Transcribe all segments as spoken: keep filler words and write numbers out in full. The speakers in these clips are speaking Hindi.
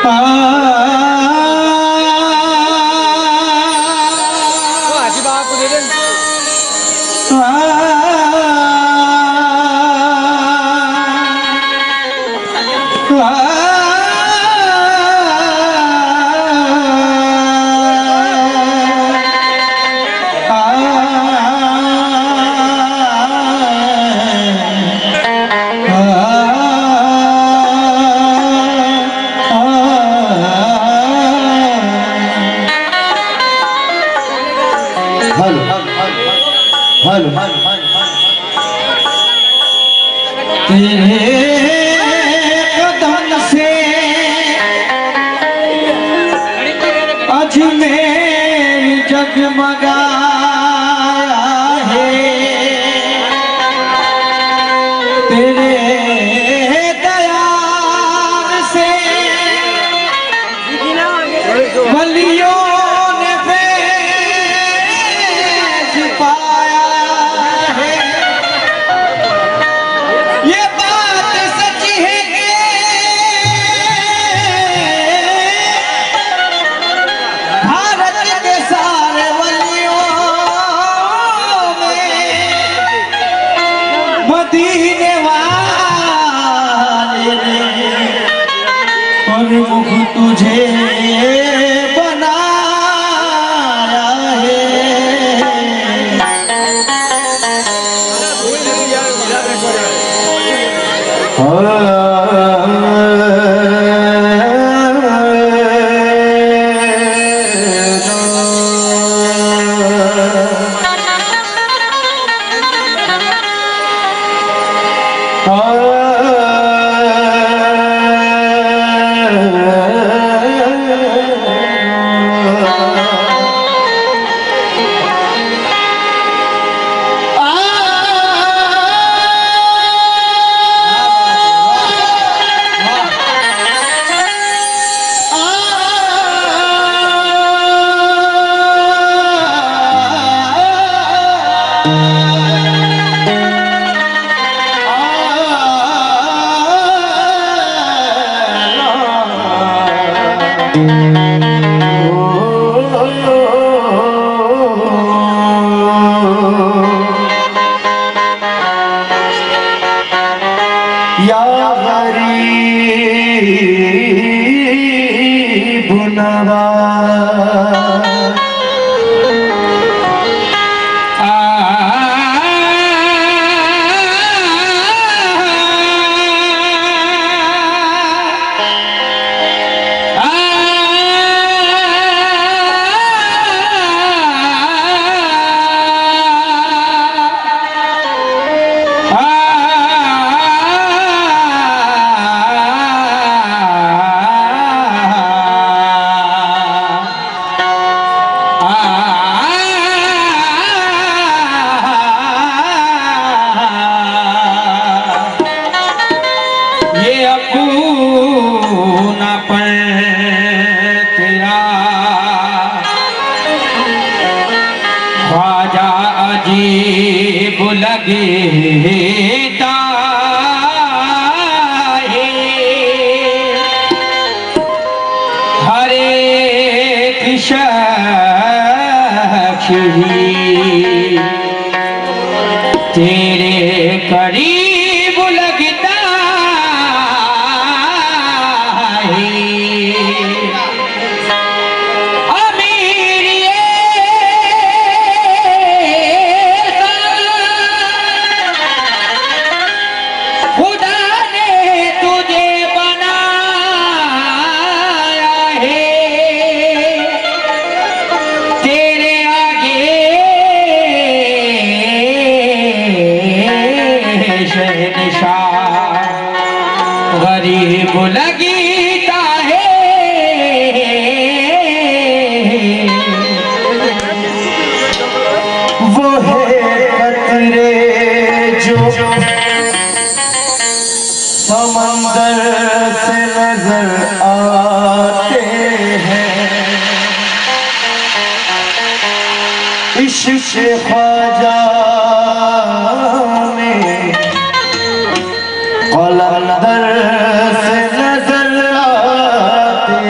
कलंदर से नजर आते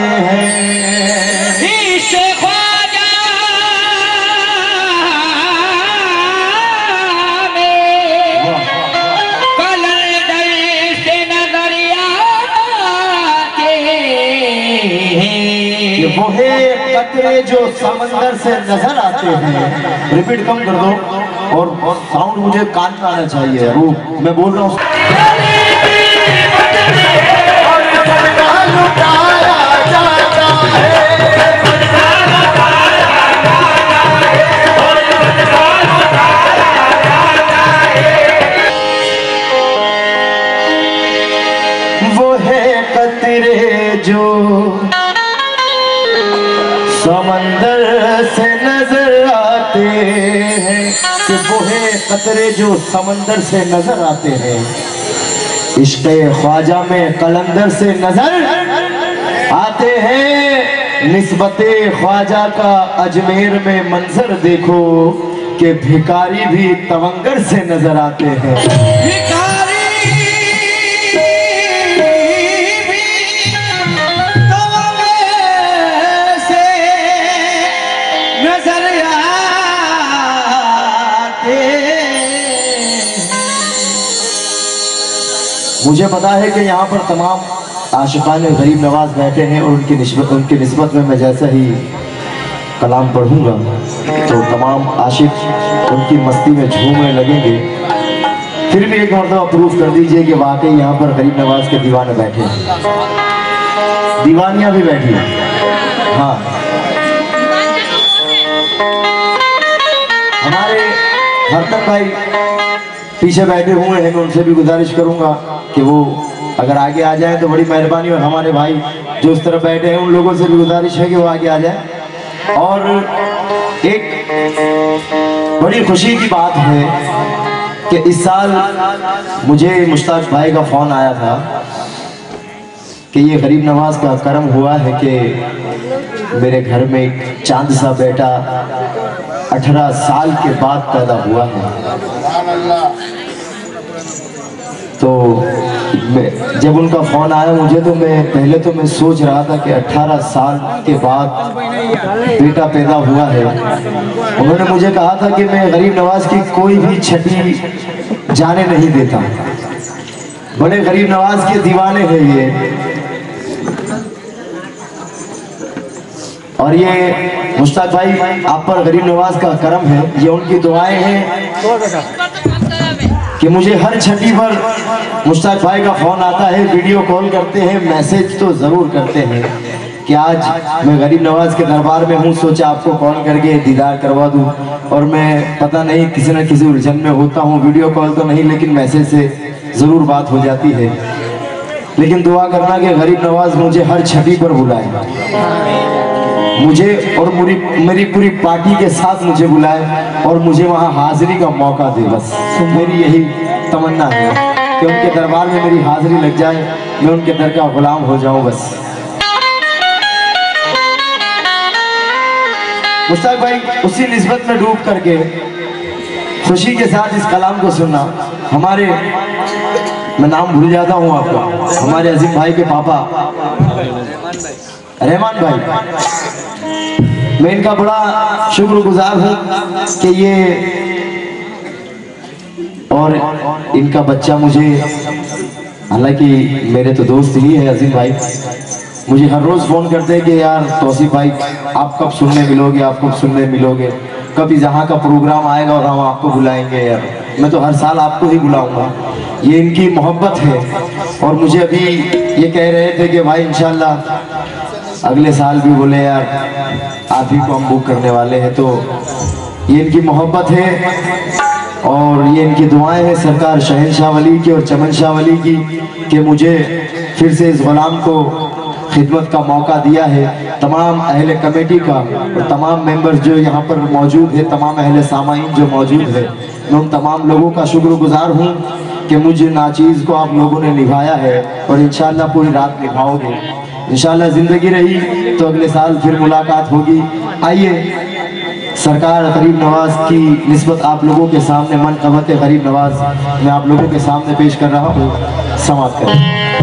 बोहे कतरे जो समंदर से नजर आते हैं। रिपीट कम कर दो और, और साउंड मुझे कान में आना चाहिए। वो मैं बोल रहा हूँ वो है कतरे जो समंदर से नजर आते हैं, कि वो है कतरे जो समंदर से नजर आते हैं। इश्क़े ख्वाजा में कलंदर से नजर आते हैं। निस्बते ख्वाजा का अजमेर में मंजर देखो, कि भिखारी भी तवंगर से नजर आते हैं। भिखारी भी तवंगर से नजर आते। मुझे पता है कि यहाँ पर तमाम आशिकान गरीब नवाज बैठे हैं और उनकी निस्बत उनकी निस्बत में मैं जैसा ही कलाम पढ़ूंगा तो तमाम आशिक उनकी मस्ती में झूमने लगेंगे। फिर भी एक मरतबा प्रूफ कर दीजिए कि वाकई यहाँ पर गरीब नवाज के दीवाने बैठे हैं, दीवानियाँ भी बैठी हैं। हाँ, हमारे हरतन भाई पीछे बैठे हुए हैं, मैं उनसे भी गुजारिश करूंगा कि वो अगर आगे आ जाए तो बड़ी मेहरबानी। और हमारे भाई जो उस तरफ बैठे हैं उन लोगों से भी गुजारिश है कि वो आगे आ जाए। और एक बड़ी खुशी की बात है कि इस साल मुझे मुश्ताक भाई का फोन आया था कि ये गरीब नवाज का करम हुआ है कि मेरे घर में एक चांद सा बेटा अठारह साल के बाद पैदा हुआ है। तो जब उनका फोन आया मुझे तो मैं पहले तो मैं सोच रहा था कि अठारह साल के बाद बेटा पैदा हुआ है। उन्होंने मुझे कहा था कि मैं गरीब नवाज की कोई भी छठी जाने नहीं देता। बड़े गरीब नवाज के दीवाने हैं ये। और ये मुश्ताक भाई आप पर गरीब नवाज का करम है, ये उनकी दुआएं हैं कि मुझे हर छठी पर मुश्ताक भाई का फोन आता है, वीडियो कॉल करते हैं, मैसेज तो जरूर करते हैं कि आज मैं गरीब नवाज के दरबार में हूँ, सोचा आपको कॉल करके दीदार करवा दूँ। और मैं पता नहीं किसी न किसी उलझन में होता हूँ, वीडियो कॉल तो नहीं लेकिन मैसेज से जरूर बात हो जाती है। लेकिन दुआ करना कि गरीब नवाज मुझे हर छठी पर बुलाए, मुझे और मेरी मेरी पूरी पार्टी के साथ मुझे बुलाए और मुझे वहाँ हाजिरी का मौका दे। बस मेरी यही तमन्ना है कि उनके दरबार में मेरी हाजिरी लग जाए, मैं उनके दर का गुलाम हो जाऊं। बस मुश्ताक भाई उसी निस्बत में डूब करके खुशी के साथ इस कलाम को सुनना। हमारे मैं नाम भूल जाता हूँ आपका, हमारे अजीम भाई के पापा रहमान भाई, मैं इनका बड़ा शुक्रगुजार हूँ कि ये और इनका बच्चा मुझे, हालांकि मेरे तो दोस्त ही है अजीम भाई, मुझे हर रोज फोन करते हैं कि यार तौसीफ भाई आप कब सुनने मिलोगे, आप कब सुनने मिलोगे, कभी जहाँ का प्रोग्राम आएगा और हम आपको बुलाएंगे। यार मैं तो हर साल आपको ही बुलाऊंगा, ये इनकी मोहब्बत है। और मुझे अभी ये कह रहे थे कि भाई इंशाल्लाह अगले साल भी बोले यार आप ही को हम बुक करने वाले हैं। तो ये इनकी मोहब्बत है और ये इनकी दुआएं हैं सरकार शहनशाह वली की और चमन शाह वली की कि मुझे फिर से इस गुलाम को खिदमत का मौका दिया है। तमाम अहले कमेटी का और तमाम मेंबर्स जो यहाँ पर मौजूद है, तमाम अहले सामाईन जो मौजूद है, मैं उन तमाम लोगों का शुक्रगुजार हूँ कि मुझे नाचीज़ को आप लोगों ने निभाया है और इंशाल्लाह पूरी रात निभाओगे। इंशाल्लाह ज़िंदगी रही तो अगले साल फिर मुलाकात होगी। आइए सरकार गरीब नवाज की निस्बत आप लोगों के सामने मनक़बत गरीब नवाज मैं आप लोगों के सामने पेश कर रहा हूँ, समाप्त करें।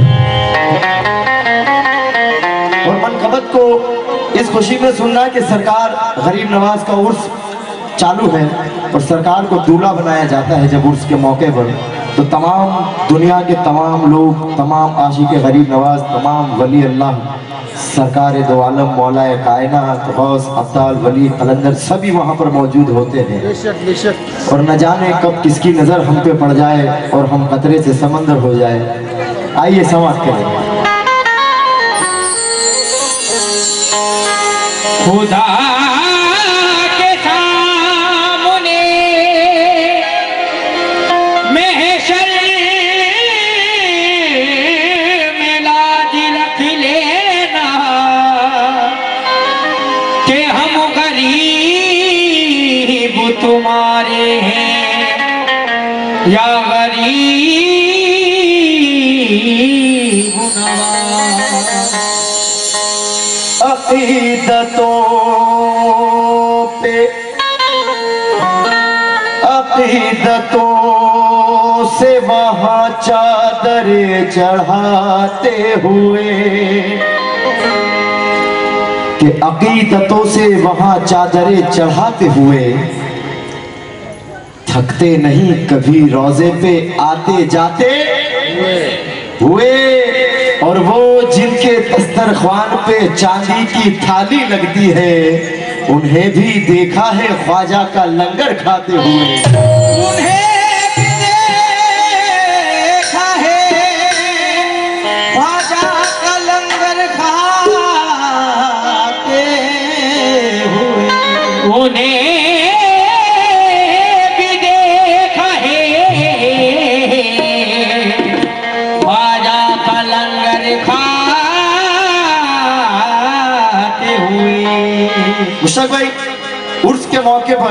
और मनक़बत को इस खुशी में सुनना कि सरकार गरीब नवाज का उर्स चालू है और सरकार को दूल्हा बनाया जाता है जब उर्स के मौके पर तो तमाम दुनिया के तमाम लोग, तमाम आशिक गरीब नवाज, तमाम वली अल्लाह, सरकार दो आलम, मौलाए कायनात, गौस, अब्दाल, वली, कलंदर सभी वहाँ पर मौजूद होते हैं। बेशक बेशक। और न जाने कब किसकी नज़र हम पे पड़ जाए और हम कतरे से समंदर हो जाए। आइए समाप्त करें। खुदा के सामने महशर में लाज रख लेना कि हम गरीब तुम्हारे हैं या गरीब नवाज। अक़ीदतों पे अक़ीदतों से वहाँ चादर चढ़ाते हुए, कि अक़ीदतों से वहाँ चादरें चढ़ाते हुए थकते नहीं कभी रोजे पे आते जाते हुए। और वो जिनके दस्तरख्वान पे चांदी की थाली लगती है, उन्हें भी देखा है ख्वाजा का लंगर खाते हुए। उन्हें भी देखा है ख्वाजा का लंगर खाते हुए। उन्हें भी देखा है ख्वाजा का लंगर खाते हुए। मुश्ताक भाई, उर्स के मौके पर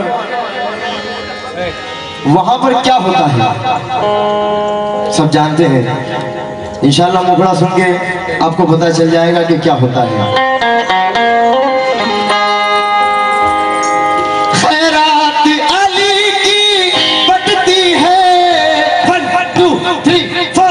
वहां पर क्या होता है सब जानते हैं। इंशाल्लाह मुखड़ा सुन के आपको पता चल जाएगा कि क्या होता है। खैरात अली की बटती है। One one two three four.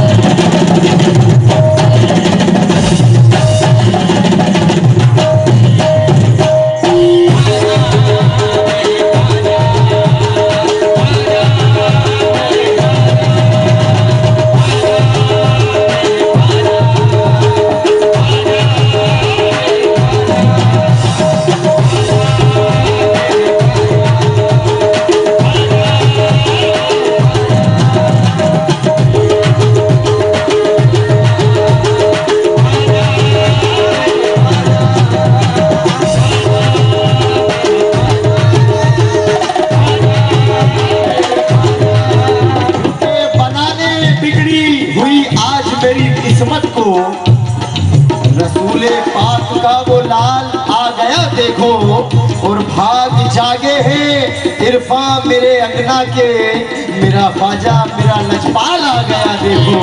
किस्मत को रसूले पाक का वो लाल आ गया देखो, और भाग जागे हैं इरफा मेरे अंगना के, मेरा ख्वाजा मेरा लजपाल आ गया देखो।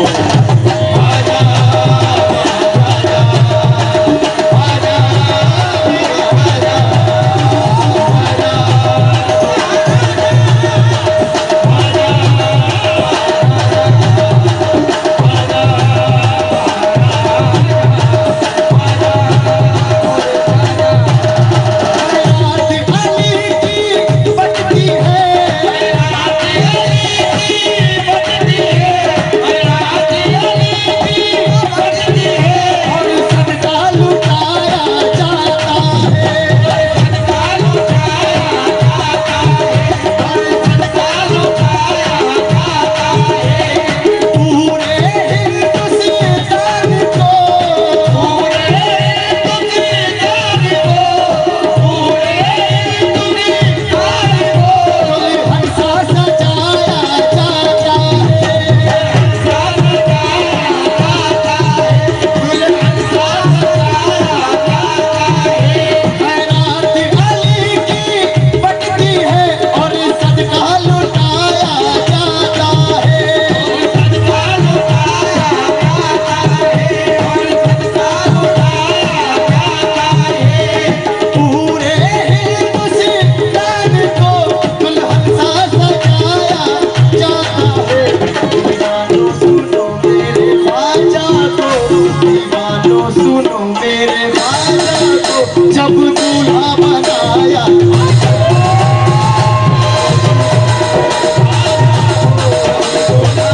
बनाया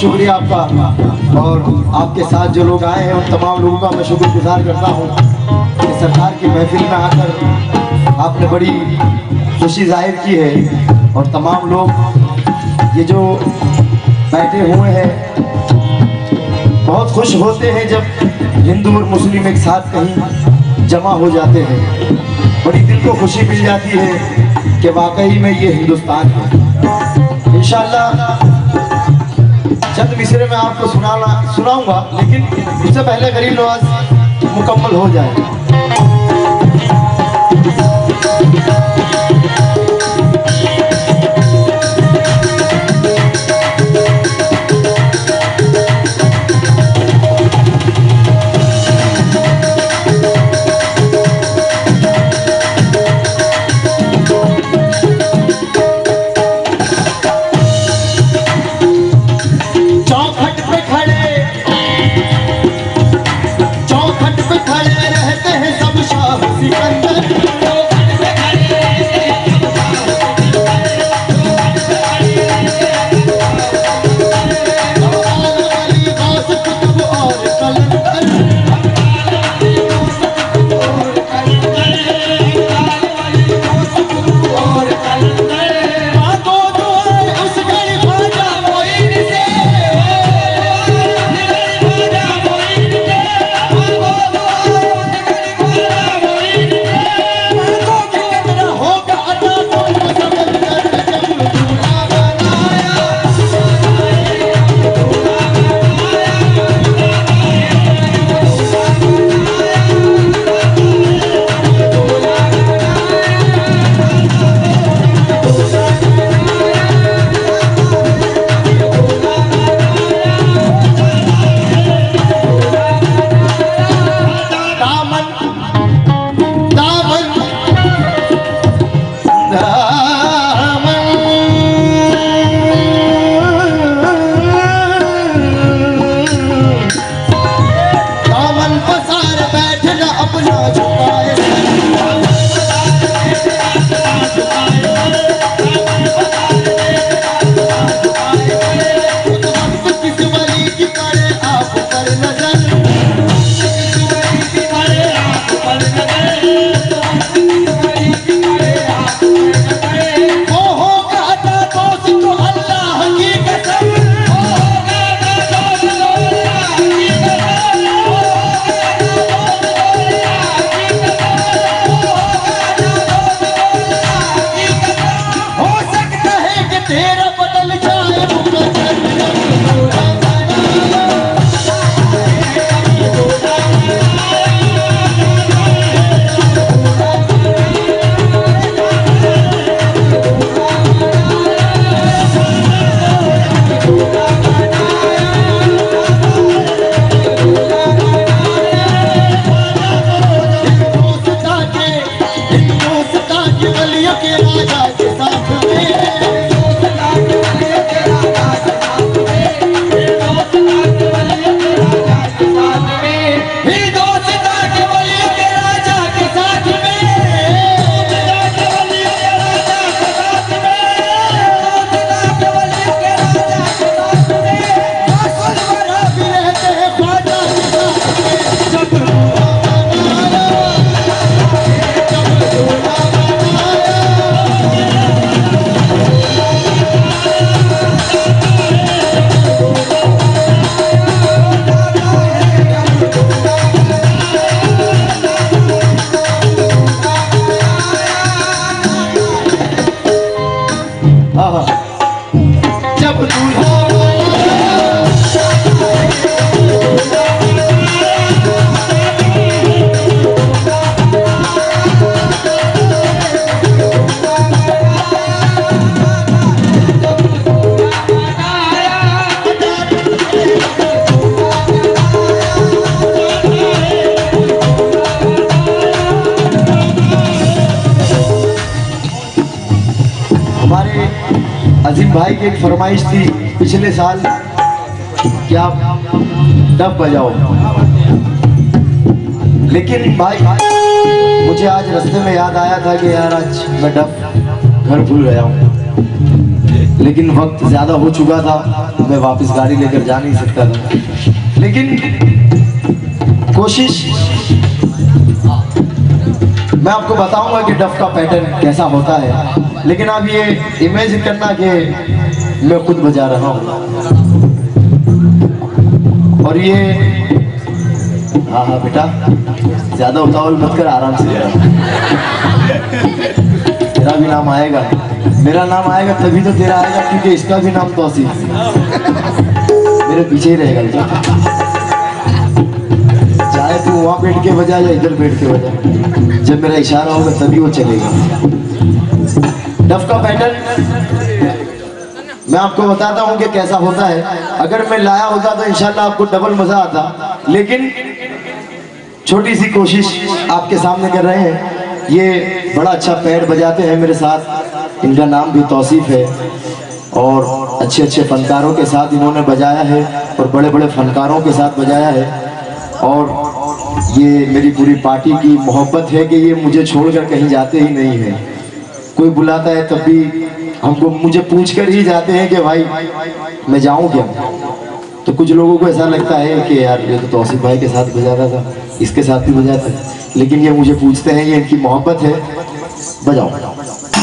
शुक्रिया आपका। और आपके साथ जो लोग आए हैं उन तमाम लोगों का मैं शुक्रगुजार करता हूँ कि सरकार की महफिल में आकर आपने बड़ी खुशी जाहिर की है। और तमाम लोग ये जो बैठे हुए हैं बहुत खुश होते हैं जब हिंदू और मुस्लिम एक साथ कहीं जमा हो जाते हैं। बड़ी दिल को खुशी मिल जाती है कि वाकई में ये हिंदुस्तान है। इंशाअल्लाह चंद मिसरे में आपको सुनाना सुनाऊंगा, लेकिन उससे पहले गरीब नवाज मुकम्मल हो जाए। अजीम भाई की एक फरमाइश थी पिछले साल कि आप डब बजाओ, लेकिन भाई मुझे आज रास्ते में याद आया था कि यार आज मैं डब घर भूल गया हूँ। लेकिन वक्त ज्यादा हो चुका था, मैं वापस गाड़ी लेकर जा नहीं सकता था। लेकिन कोशिश मैं आपको बताऊंगा कि डफ का पैटर्न कैसा होता है, लेकिन आप ये इमेजिन करना कि मैं खुद बजा रहा हूँ। और ये हाँ हाँ बेटा, ज्यादा उतावल मत कर, आराम से जा। तेरा भी नाम आएगा, मेरा नाम आएगा तभी तो तेरा आएगा, क्योंकि इसका भी नाम तौसीफ मेरे पीछे ही रहेगा। चाहे तू वहां बैठ के बजा या इधर बैठ के बजा, जब मेरा इशारा होगा तभी वो चलेगा। डफ का पैटर्न मैं आपको बताता हूँ कि कैसा होता है। अगर मैं लाया होता तो इंशाल्लाह आपको डबल मजा आता, लेकिन छोटी सी कोशिश आपके सामने कर रहे हैं। ये बड़ा अच्छा पैड बजाते हैं मेरे साथ, इनका नाम भी तौसीफ है और अच्छे अच्छे फनकारों के साथ इन्होंने बजाया है और बड़े बड़े फनकारों के साथ बजाया है। और ये मेरी पूरी पार्टी की मोहब्बत है कि ये मुझे छोड़कर कहीं जाते ही नहीं हैं। कोई बुलाता है तब भी हमको मुझे पूछ कर ही जाते हैं कि भाई मैं जाऊं क्या। तो कुछ लोगों को ऐसा लगता है कि यार ये तो तौसीफ भाई के साथ बजाता था, इसके साथ भी बजाता है, लेकिन ये मुझे पूछते हैं, ये इनकी मोहब्बत है। बजाओ, बजाओ।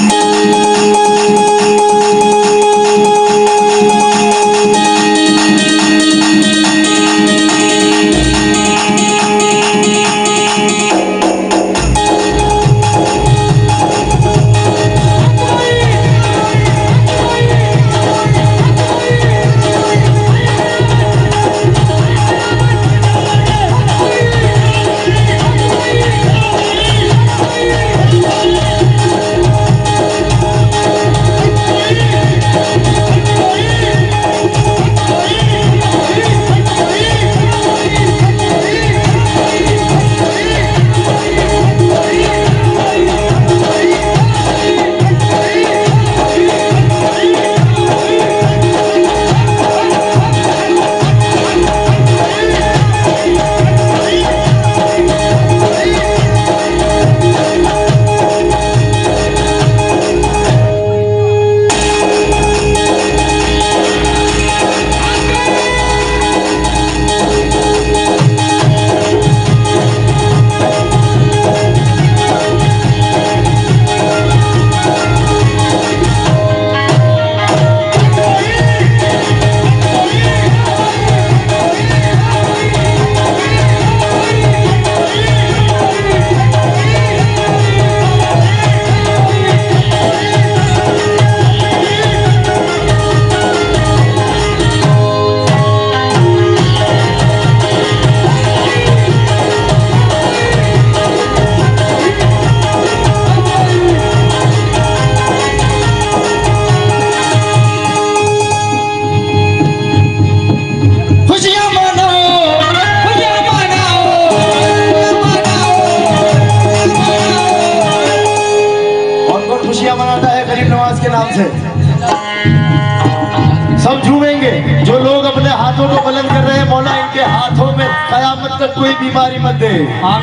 सब झूमेंगे जो लोग अपने हाथों को बुलंद कर रहे हैं। मौला इनके हाथों में कयामत तक कोई बीमारी मत दे।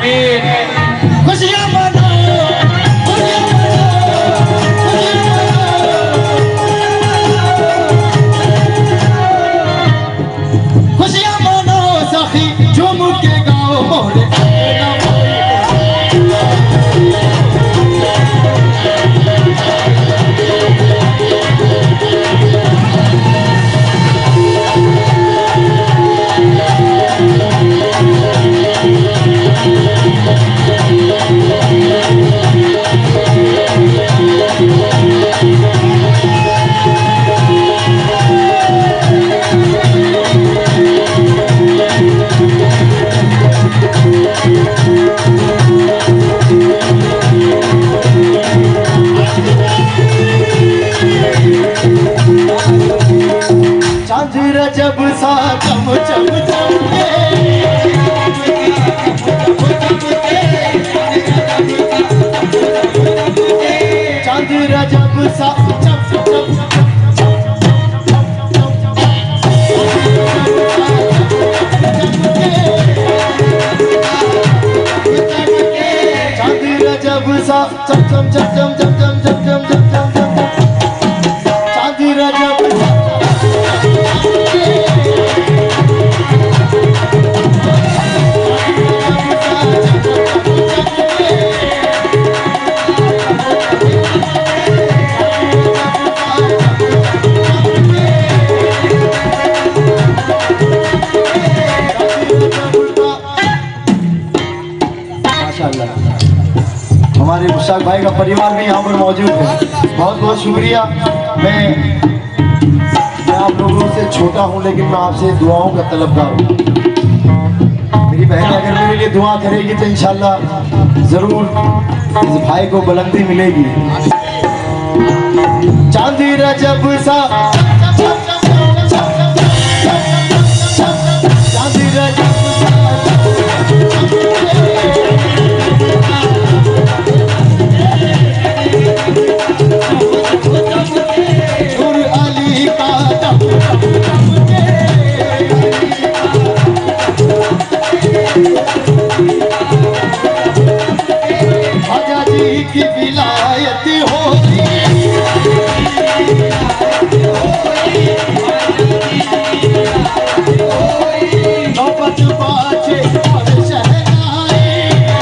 आमीन। खुशियां मनाओ, खुशियां मनाओ सखी, झूम के गाओ मोरे। जब सा चम चम चमके, चांद रजब सा चम चम चांद रजब सा चम चम चम चम चम चम चम चम चम चांद रजब माशाल्लाह। हमारे मुश्ताक भाई का परिवार भी यहाँ पर मौजूद है, बहुत बहुत शुक्रिया। मैं मैं आप लोगों से छोटा हूँ लेकिन मैं आपसे दुआओं का तलबगार हूँ। मेरी बहन अगर मेरे लिए दुआ करेगी तो इंशाल्लाह जरूर इस भाई को बुलंदी मिलेगी। चांदी रजब सा चांदी रजब की विलायत होगी नौबत बाजे और शहनाई।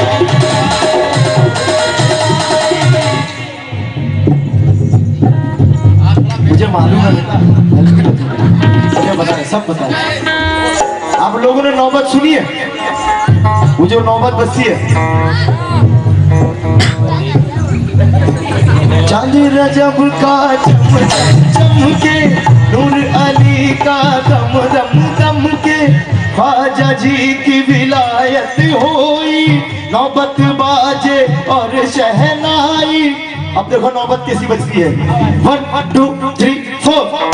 मुझे मालूम है, मुझे बताए, सब बताए। आप लोगों ने नौबत सुनी है? वो जो नौबत बस्ती है, चांद रजब का चमके नूर अली का दम दम दम के ख्वाजा जी की विलायत होई नौबत बाजे और शहनाई। अब देखो नौबत कैसी बजती है। One two three four.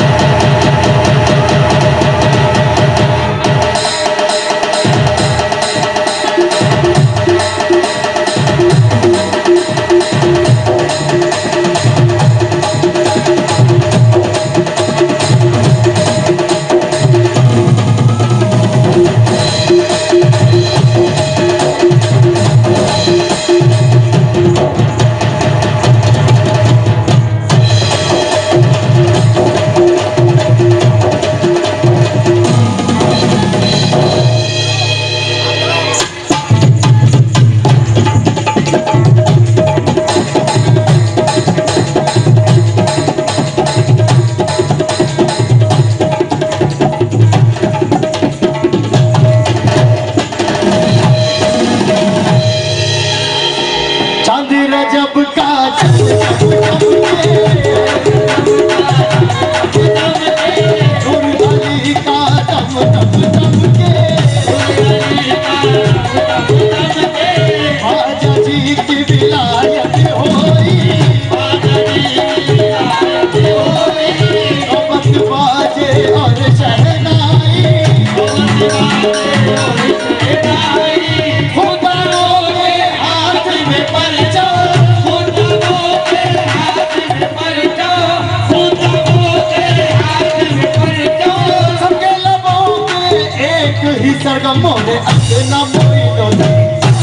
सरगम मोरे अपना मोई डोली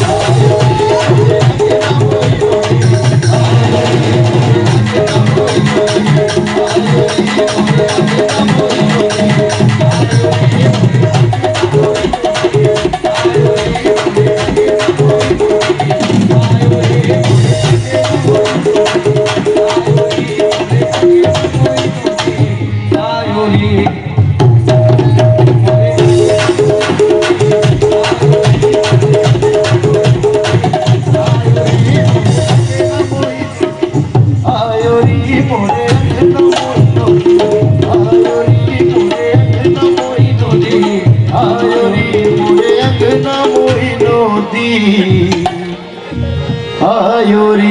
आयोरी।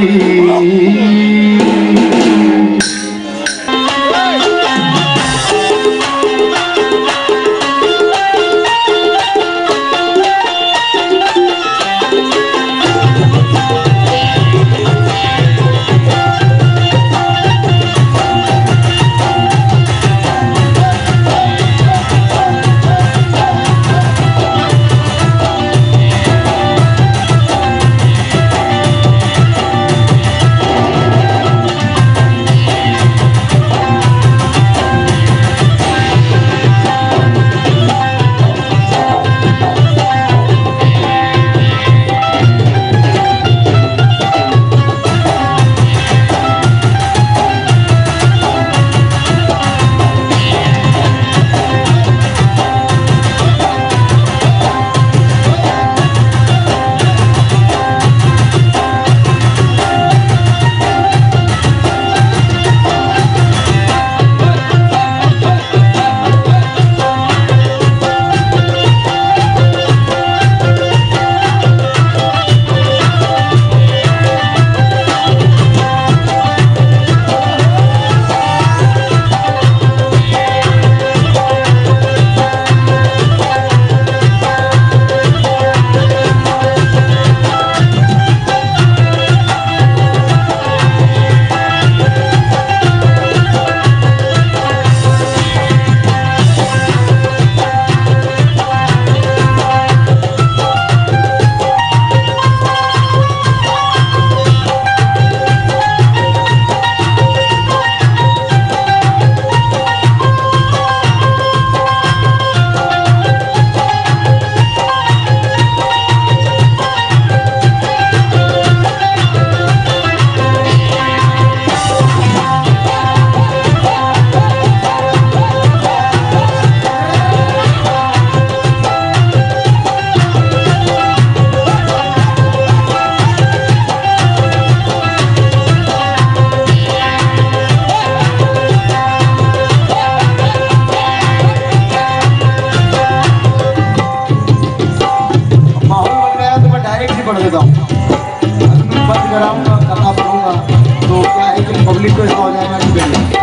पढ़ देता हूँ। बंद कराऊंगा, कथा पढ़ूंगा तो क्या है कि पब्लिक को ऐसा हो जाएगा कि बेटा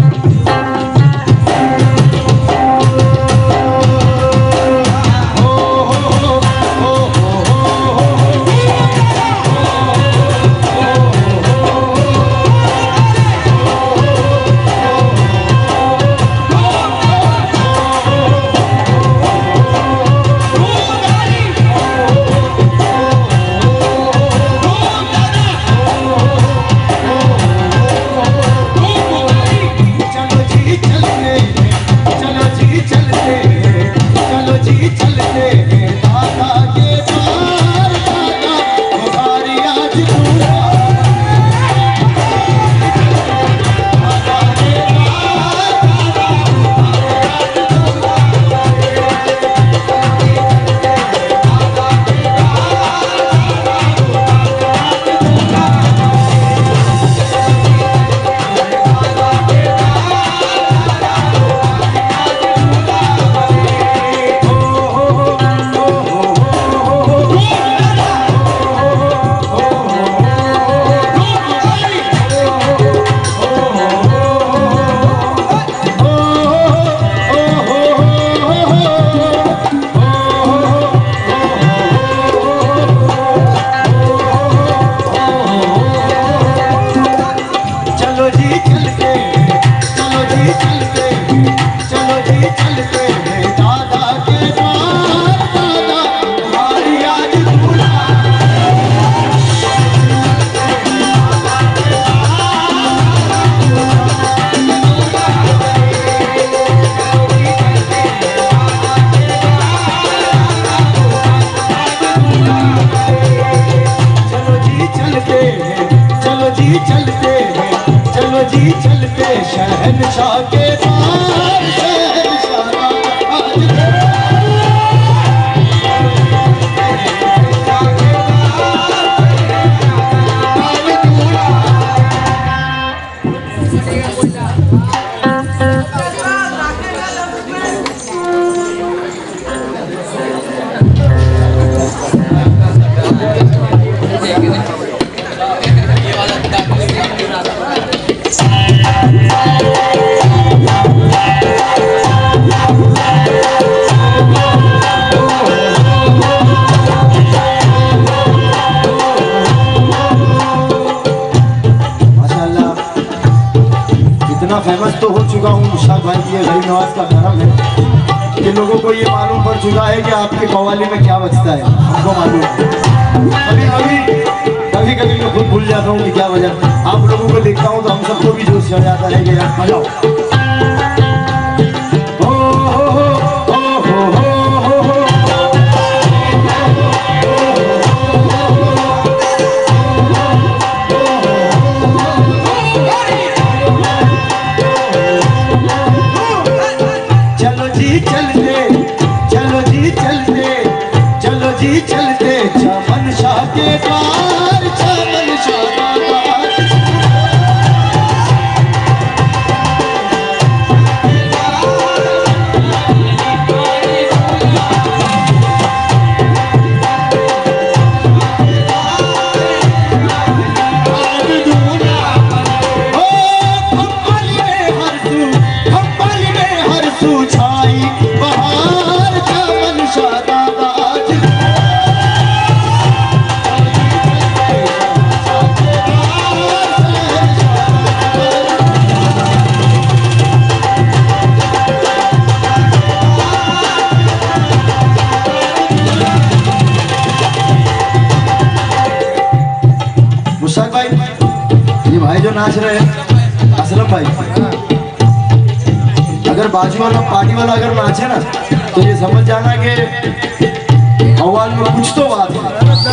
शहनशाह के पार शहनशाह फेमस तो हो चुका हूँ मुशाक भाई की ये गरीब नवाज का करम है कि लोगों को ये मालूम पड़ चुका है कि आपके कव्वाली में क्या बचता है। हमको मालूम है, कभी कभी कभी कभी मैं खुद भूल जाता हूँ कि क्या वजह। आप लोगों को देखता हूँ तो हम सबको भी जोश चढ़ जाता है कि यार मजा चलते चमन शाह के द्वार चमन शाह जो नाच रहे हैं असलम भाई, अगर बाजू वाला पार्टी वाला अगर नाचे ना तो ये समझ जाना कि कव्वाल में कुछ तो बात है।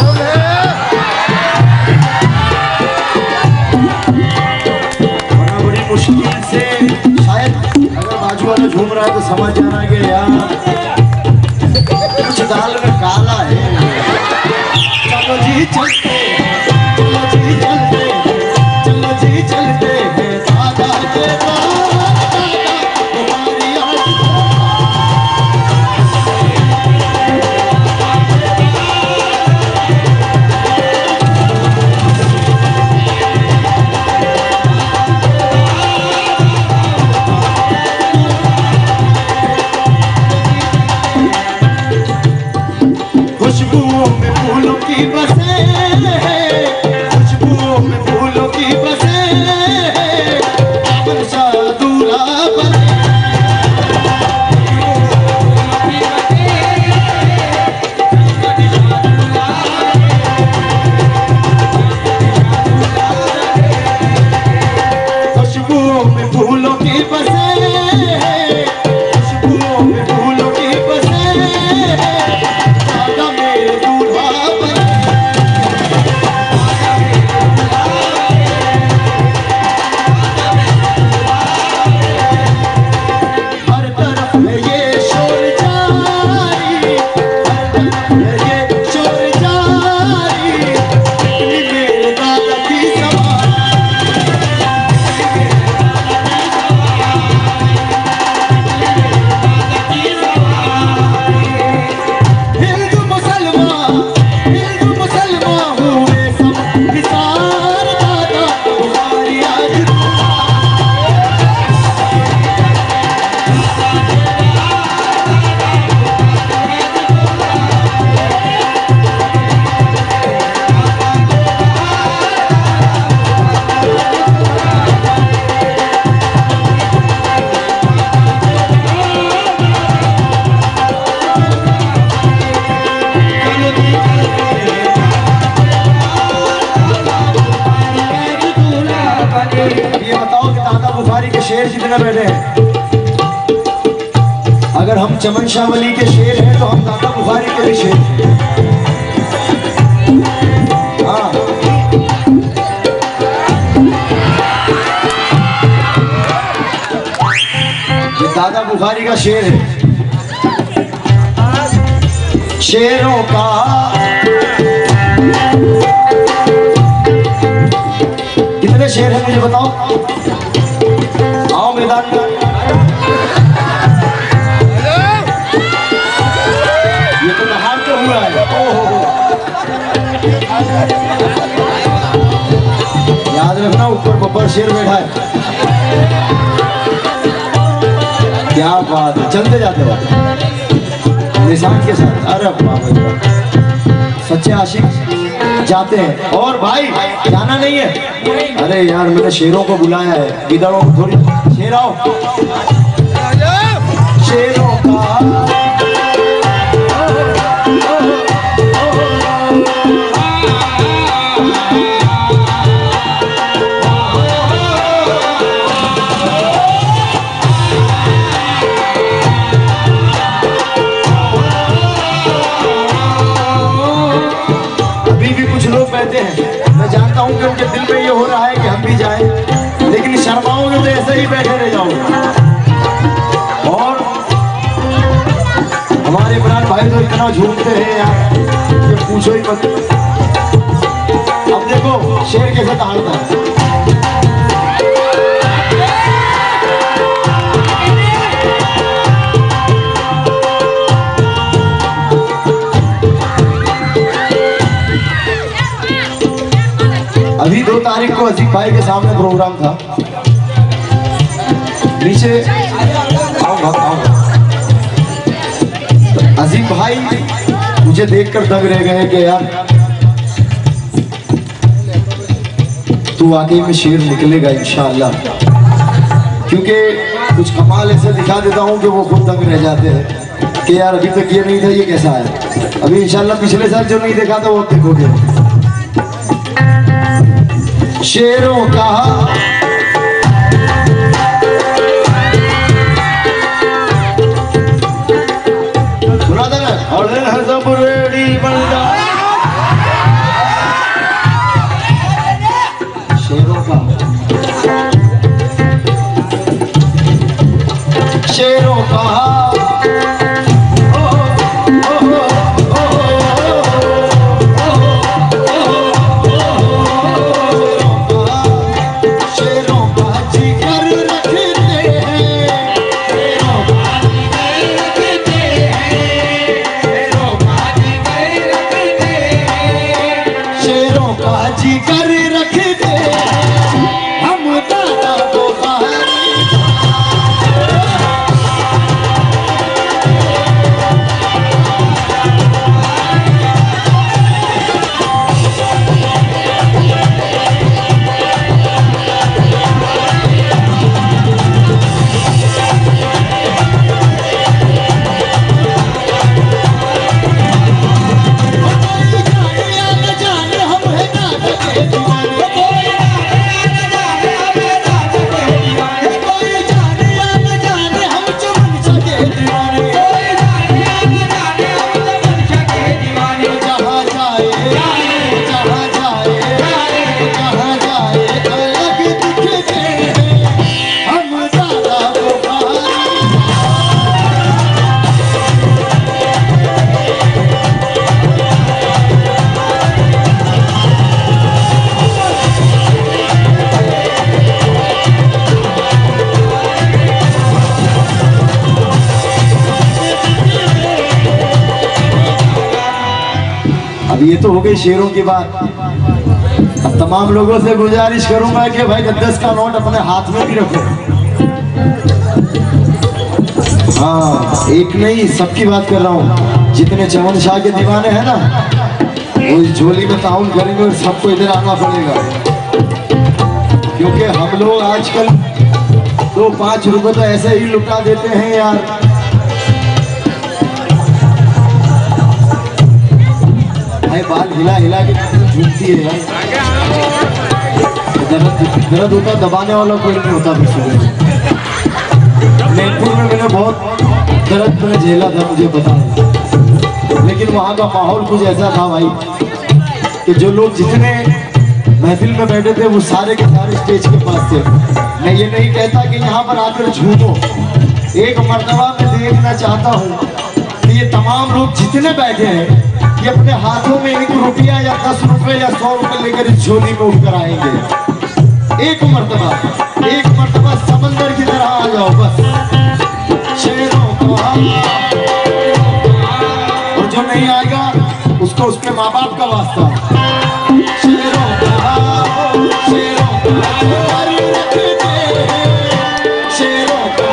वरना बड़ी मुश्किल से शायद अगर बाजू वाला झूम रहा है तो समझ जाना कि यार कुछ दाल में काला है। चलो जी चलते, चलो जी चलते, चलो जी चलते हैं दादा के बसे, खुशबुओं में फूलों की बसे, बरसा दूल्हा बने। खुशबुओं में फूलों की बसे, खुशबुओं में फूलों की बसे, दादा मेरे दूल्हा बने। हर तरफ है ये शोर जारी, हर तरफ है ये शोर जारी, इतनी मेरे दादा की सवारी। हिंदू मुसलमान, हिंदू मुसलमान हुए सब निसार, दादा बुखारी आज ये बताओ कि दादा बुखारी के शेर कितने बैठे हैं? अगर हम चमन शाह वली के शेर हैं तो हम दादा बुखारी के भी शेर हैं। हाँ, ये दादा बुखारी का शेर है। शेरों का कितने शेर हैं मुझे बताओ? आओ मैदान में। ये तो नहार तो हुआ है। ओहो, याद रखना ऊपर बब्बर शेर बैठा है। क्या बात है, चलते जाते बात निशान के साथ। अरे वाह भाई वाह, सच्चे आशिक जाते हैं। और भाई जाना नहीं है? अरे यार मैंने शेरों को बुलाया है, गिदड़ों को थोड़ी। शेर आओ, शेरों का अभी भी कुछ लोग बैठे हैं। मैं जानता हूं कि उनके दिल में ये हो रहा है कि हम भी जाएं, लेकिन शर्माओगे तो ऐसे ही बैठे रह जाओगे। और हमारे इमरान भाई तो इतना झूमते हैं यार कि पूछो ही मत। अब देखो शेर कैसे दहाड़ता है। अभी दो तारीख को अजीब भाई के सामने प्रोग्राम था। नीचे आओ आओ आओ। तो अजीब भाई मुझे देखकर दंग रह गए कि यार तू वाकई में शेर निकलेगा इंशाअल्लाह, क्योंकि कुछ कमाल ऐसे दिखा देता हूँ कि वो खुद दंग रह जाते हैं कि यार अभी तक ये नहीं था, ये कैसा है। अभी इंशाअल्लाह पिछले साल जो नहीं देखा था वो देखोगे। शेरों का और सब रेडी बंदा। शेरों का शेरों का कर रख दे हम दादा बुखारी। हो गई शेरों की बात। अब तमाम लोगों से गुजारिश करूंगा कि भाई दस का नोट अपने हाथ में भी रखो। हाँ, एक नहीं, सबकी बात कर रहा हूँ। जितने चमन शाह के दीवाने हैं ना, वो इस झोली में ताउन करेंगे और सबको इधर आना पड़ेगा, क्योंकि हम लोग आजकल दो पांच रुपए तो ऐसे ही लुटा देते हैं यार। भाई बाल हिला हिला के झूठती है यार। दर्द दर्द होता दबाने वाला कोई नहीं होता। मैनपुर में मैंने बहुत दर्द मैंने झेला था, मुझे पता है, लेकिन वहाँ का माहौल कुछ ऐसा था भाई कि जो लोग जितने महफिल में बैठे थे वो सारे के सारे स्टेज के पास थे। मैं ये नहीं कहता कि यहाँ पर आकर झूमो, एक मर्तबा मैं देखना चाहता हूँ कि ये तमाम लोग जितने बैठे हैं ये अपने हाथों में एक रुपया या दस रुपये या सौ रुपये लेकर इस झोली में उठकर आएंगे। एक मर्तबा एक मर्तबा समंदर की तरह आ जाओ बस। शेरों को और जो नहीं आएगा उसको उसके माँ बाप का वास्ता। शेरों को शेरों को शेरों को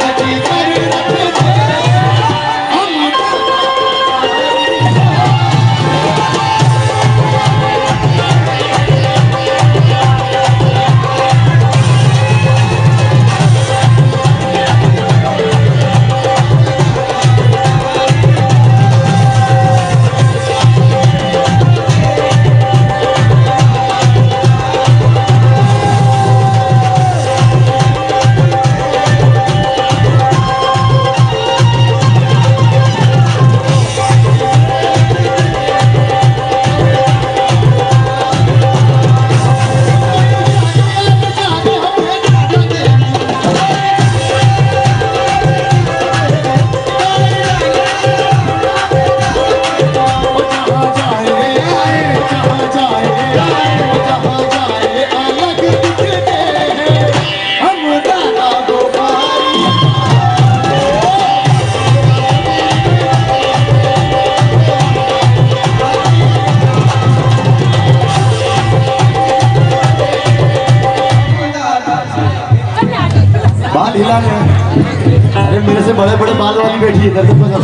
हिला रहे। अरे मेरे से बड़े बड़े बाल वाली बैठी है इधर तो।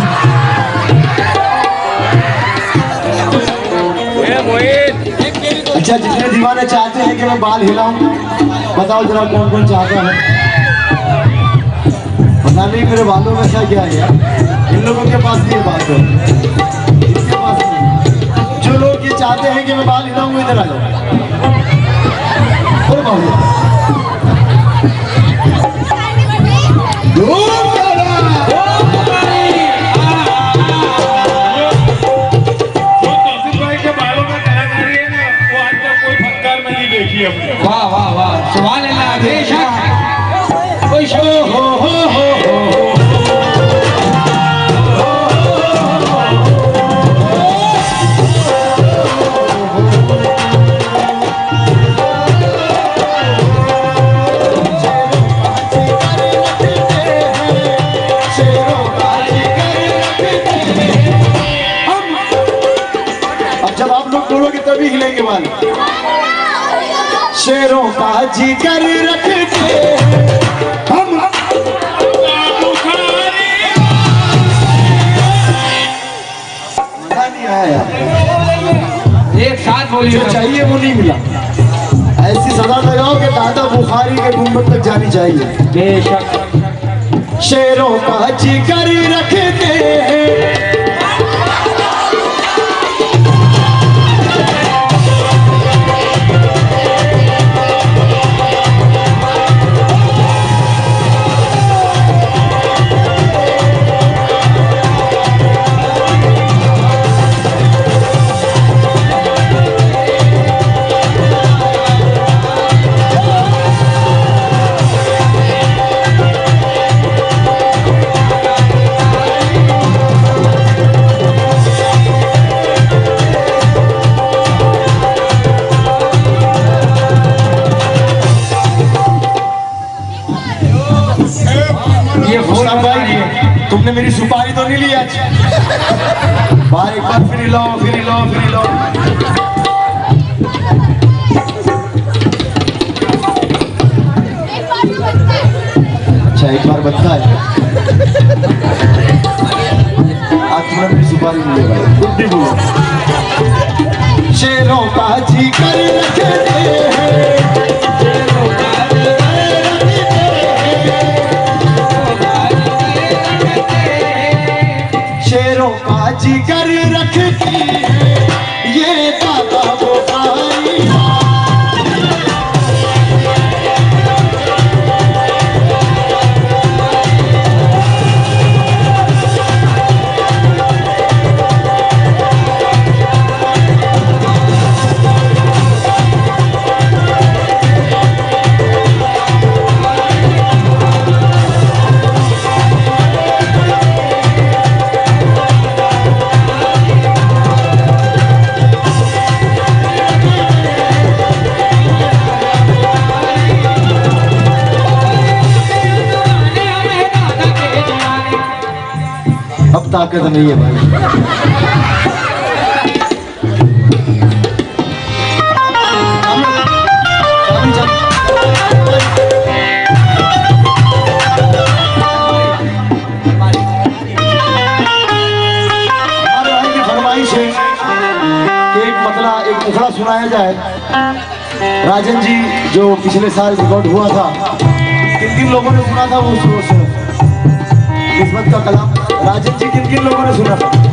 अच्छा, जितने दीवाने चाहते हैं कि मैं बाल हिलाऊं, बताओ जरा कौन कौन चाहता है? पता नहीं मेरे बालों में ऐसा क्या है यार, इन लोगों के पास नहीं बात है, इनके पास नहीं। जो लोग ये चाहते हैं कि मैं बाल हिलाऊं इधर आ जाओ। वाह वाह वाह, सुभान अल्लाह, बेशक। कोई शो हो हो हो हो अब जब आप लोग बोलोगे तभी हिलेंगे बाल। शेरों का जिगर रखते हम, मजा नहीं आया, एक साथ बोलिए। जो चाहिए वो नहीं मिला। ऐसी सजा लगाओ कि दादा बुखारी के गुंबद तक जानी चाहिए। बेशक। शेरों का जिगर रखते हैं, तुमने मेरी सुपारी तो नहीं ली आज? बार एक बार फिर लो फिर लो फिर लो। का जिक्र रखते हैं, शेरों का जिक्र रखती है ये दादा बुखारी। अब ताकत नहीं है भाई। हमारे भाई की फरमाइश है कि एक मतला एक मुखड़ा सुनाया जाए। राजन जी जो पिछले साल रिकॉर्ड हुआ था, किन किन लोगों ने सुना था वो किस्मत का कलाम? राजन जी किन किन लोगों ने सुना था?